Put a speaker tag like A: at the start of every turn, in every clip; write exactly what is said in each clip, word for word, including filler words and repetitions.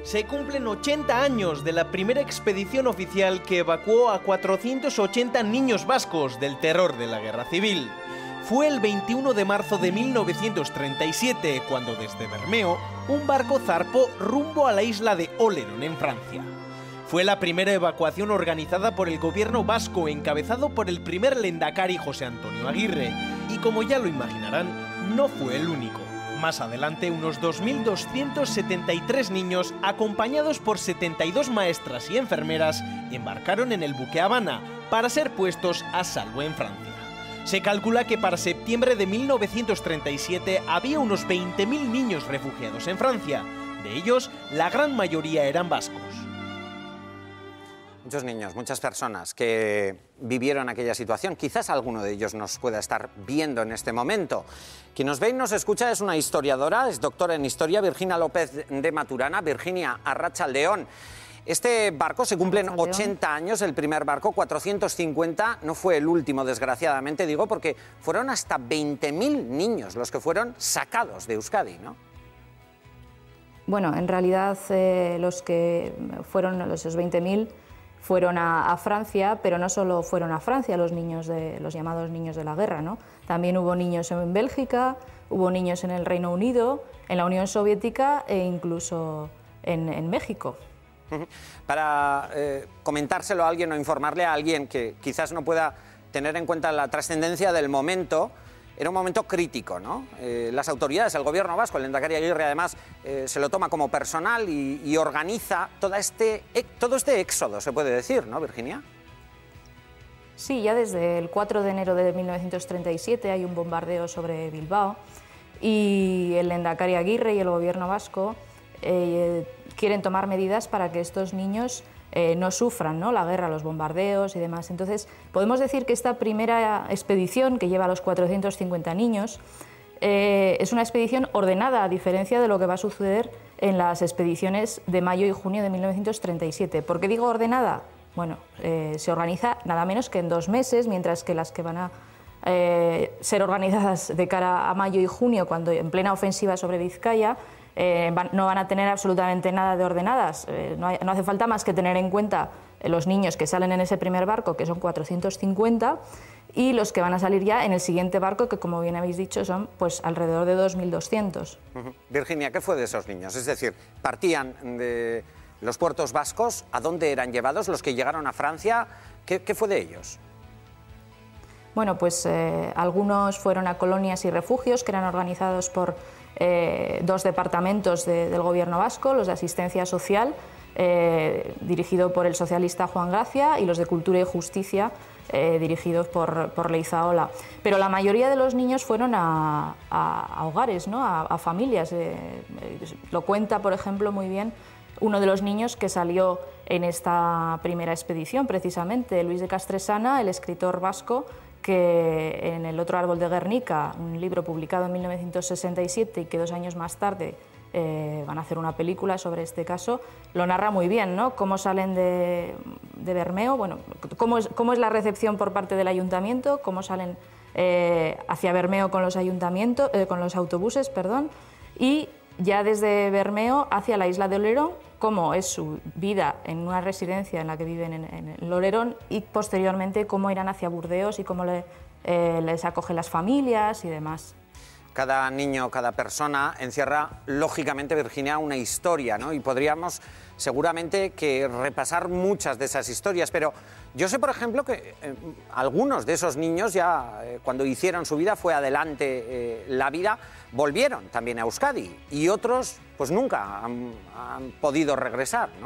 A: Se cumplen ochenta años de la primera expedición oficial que evacuó a cuatrocientos ochenta niños vascos del terror de la Guerra Civil. Fue el veintiuno de marzo de mil novecientos treinta y siete cuando desde Bermeo un barco zarpó rumbo a la isla de Oléron en Francia. Fue la primera evacuación organizada por el gobierno vasco encabezado por el primer lehendakari José Antonio Aguirre y, como ya lo imaginarán, no fue el único. Más adelante, unos dos mil doscientos setenta y tres niños, acompañados por setenta y dos maestras y enfermeras, embarcaron en el buque Habana para ser puestos a salvo en Francia. Se calcula que para septiembre de mil novecientos treinta y siete había unos veinte mil niños refugiados en Francia. De ellos, la gran mayoría eran vascos.
B: Muchos niños, muchas personas que vivieron aquella situación. Quizás alguno de ellos nos pueda estar viendo en este momento. Quien nos ve y nos escucha es una historiadora, es doctora en historia, Virginia López de Maturana. Virginia, arratsaldeón. Este barco se cumplen ochenta años, el primer barco, cuatrocientos cincuenta, no fue el último, desgraciadamente, digo, porque fueron hasta veinte mil niños los que fueron sacados de Euskadi, ¿no?
C: Bueno, en realidad eh, los que fueron, esos veinte mil, fueron a, a Francia, pero no solo fueron a Francia los niños de los llamados niños de la guerra, ¿no? También hubo niños en Bélgica, hubo niños en el Reino Unido, en la Unión Soviética e incluso en, en México.
B: Para eh, comentárselo a alguien o informarle a alguien que quizás no pueda tener en cuenta la trascendencia del momento, era un momento crítico, ¿no? Eh, las autoridades, el gobierno vasco, el lehendakari Aguirre, además, eh, se lo toma como personal y, y organiza todo este, todo este éxodo, se puede decir, ¿no, Virginia?
C: Sí, ya desde el cuatro de enero de mil novecientos treinta y siete hay un bombardeo sobre Bilbao y el lehendakari Aguirre y el gobierno vasco eh, quieren tomar medidas para que estos niños Eh, no sufran, ¿no?, la guerra, los bombardeos y demás. Entonces, podemos decir que esta primera expedición, que lleva a los cuatrocientos cincuenta niños, eh, es una expedición ordenada, a diferencia de lo que va a suceder en las expediciones de mayo y junio de mil novecientos treinta y siete. ¿Por qué digo ordenada? Bueno, eh, se organiza nada menos que en dos meses, mientras que las que van a eh, ser organizadas de cara a mayo y junio, cuando en plena ofensiva sobre Vizcaya, Eh, van, no van a tener absolutamente nada de ordenadas. Eh, no, hay, no hace falta más que tener en cuenta eh, los niños que salen en ese primer barco, que son cuatrocientos cincuenta, y los que van a salir ya en el siguiente barco, que, como bien habéis dicho, son pues alrededor de dos mil doscientos.
B: Uh-huh. Virginia, ¿qué fue de esos niños? Es decir, partían de los puertos vascos, ¿a dónde eran llevados? Los que llegaron a Francia, ¿qué, qué fue de ellos?
C: Bueno, pues eh, algunos fueron a colonias y refugios que eran organizados por eh, dos departamentos de, del gobierno vasco, los de asistencia social, eh, dirigido por el socialista Juan Gracia, y los de cultura y justicia, eh, dirigidos por, por Leizaola. Pero la mayoría de los niños fueron a, a, a hogares, ¿no?, a, a familias. Eh, lo cuenta, por ejemplo, muy bien uno de los niños que salió en esta primera expedición, precisamente, Luis de Castresana, el escritor vasco, que en El otro árbol de Guernica, un libro publicado en mil novecientos sesenta y siete y que dos años más tarde eh, van a hacer una película sobre este caso, lo narra muy bien, ¿no? Cómo salen de, de Bermeo, bueno, cómo es, cómo es la recepción por parte del ayuntamiento, cómo salen eh, hacia Bermeo con los, ayuntamientos, eh, con los autobuses, perdón, y ya desde Bermeo hacia la isla de Oléron, cómo es su vida en una residencia en la que viven en, en el Oléron, y posteriormente cómo irán hacia Burdeos y cómo le, eh, les acogen las familias y demás.
B: Cada niño, cada persona encierra, lógicamente, Virginia, una historia, ¿no? Y podríamos seguramente que repasar muchas de esas historias, pero yo sé, por ejemplo, que eh, algunos de esos niños ya, eh, cuando hicieron su vida, fue adelante eh, la vida, volvieron también a Euskadi, y otros, pues nunca han, han podido regresar, ¿no?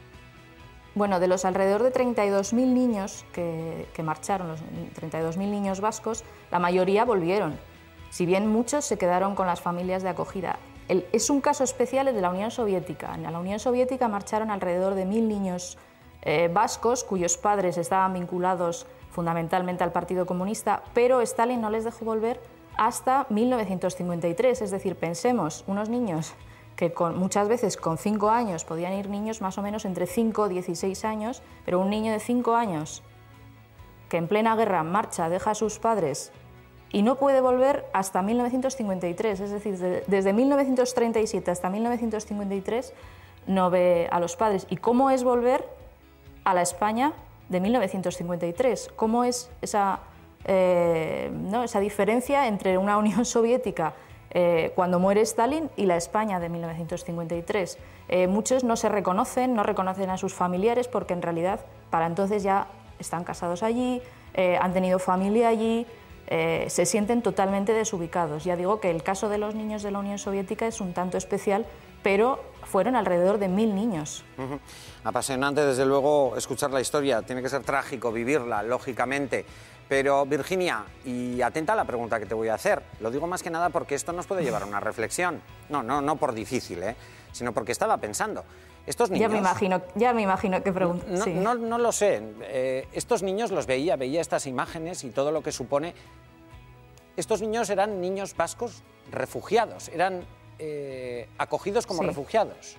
C: Bueno, de los alrededor de treinta y dos mil niños que, que marcharon, los treinta y dos mil niños vascos, la mayoría volvieron. Si bien muchos se quedaron con las familias de acogida. El, es un caso especial el de la Unión Soviética. En la Unión Soviética marcharon alrededor de mil niños eh, vascos cuyos padres estaban vinculados fundamentalmente al Partido Comunista, pero Stalin no les dejó volver hasta mil novecientos cincuenta y tres. Es decir, pensemos, unos niños que con, muchas veces con cinco años, podían ir niños más o menos entre cinco y dieciséis años, pero un niño de cinco años que en plena guerra marcha, deja a sus padres y no puede volver hasta mil novecientos cincuenta y tres, es decir, de, desde mil novecientos treinta y siete hasta mil novecientos cincuenta y tres no ve a los padres. ¿Y cómo es volver a la España de mil novecientos cincuenta y tres? ¿Cómo es esa, eh, ¿no? esa diferencia entre una Unión Soviética eh, cuando muere Stalin y la España de mil novecientos cincuenta y tres? Eh, muchos no se reconocen, no reconocen a sus familiares porque en realidad para entonces ya están casados allí, eh, han tenido familia allí, eh, se sienten totalmente desubicados. Ya digo que el caso de los niños de la Unión Soviética es un tanto especial, pero fueron alrededor de mil niños.
B: Uh-huh. Apasionante, desde luego, escuchar la historia. Tiene que ser trágico vivirla, lógicamente. Pero, Virginia, y atenta a la pregunta que te voy a hacer. Lo digo más que nada porque esto nos puede llevar a una reflexión. No, no, no por difícil, ¿eh? Sino porque estaba pensando. Estos niños...
C: Ya me imagino, ya me imagino qué pregunta.
B: No,
C: sí.
B: no, no lo sé. Eh, estos niños los veía, veía estas imágenes y todo lo que supone. Estos niños eran niños vascos refugiados, eran eh, acogidos como
C: sí.
B: refugiados.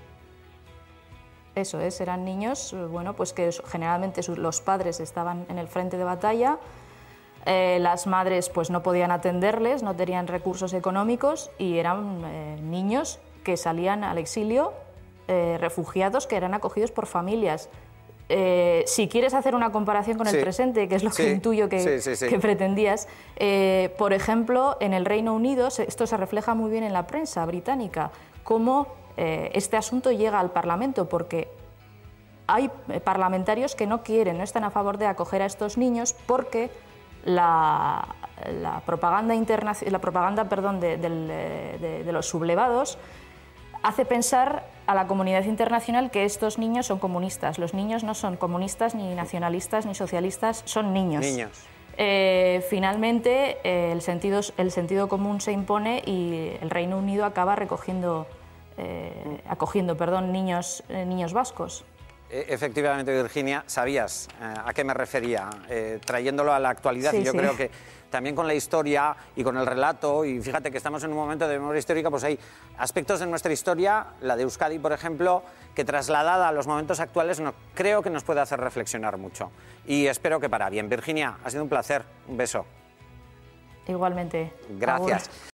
C: Eso es, eran niños, bueno, pues que generalmente los padres estaban en el frente de batalla, eh, las madres pues no podían atenderles, no tenían recursos económicos y eran eh, niños que salían al exilio, eh, refugiados que eran acogidos por familias. Eh, si quieres hacer una comparación con
B: sí.
C: el presente, que es lo
B: sí.
C: que intuyo que,
B: sí, sí, sí.
C: que pretendías, eh, por ejemplo, en el Reino Unido, esto se refleja muy bien en la prensa británica, cómo eh, este asunto llega al Parlamento, porque hay parlamentarios que no quieren, no están a favor de acoger a estos niños porque la, la propaganda, la propaganda perdón, de, de, de, de los sublevados hace pensar a la comunidad internacional que estos niños son comunistas. Los niños no son comunistas, ni nacionalistas, ni socialistas, son niños.
B: Niños.
C: Eh, finalmente, eh, el, sentido, el sentido común se impone y el Reino Unido acaba recogiendo, eh, acogiendo perdón, niños, eh, niños vascos.
B: Efectivamente, Virginia, sabías eh, a qué me refería, eh, trayéndolo a la actualidad,
C: sí,
B: y yo
C: sí.
B: creo que también con la historia y con el relato, y fíjate que estamos en un momento de memoria histórica, pues hay aspectos de nuestra historia, la de Euskadi, por ejemplo, que trasladada a los momentos actuales no, creo que nos puede hacer reflexionar mucho. Y espero que para bien. Virginia, ha sido un placer. Un beso.
C: Igualmente.
B: Gracias.
C: Agur.